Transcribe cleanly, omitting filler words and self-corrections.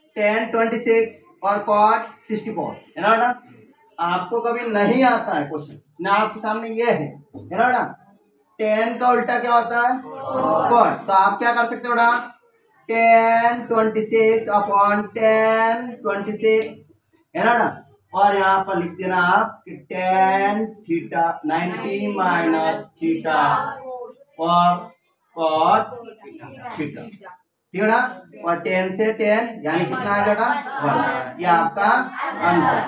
tan26 और cot 64 है ना बेटा। आपको कभी नहीं आता है क्वेश्चन ना, आपके सामने ये है ना बेटा। tan का उल्टा क्या होता है? cot। तो आप क्या कर सकते हो बेटा, tan26 अपॉन tan26 है ना बेटा। और यहाँ पर लिख देना आप कि tan थीटा 90 माइनस थीटा और cot थीटा, ठीक है ना। और 10 से 10 यानी कितना आएगा बेटा? 1। ये आपका आंसर।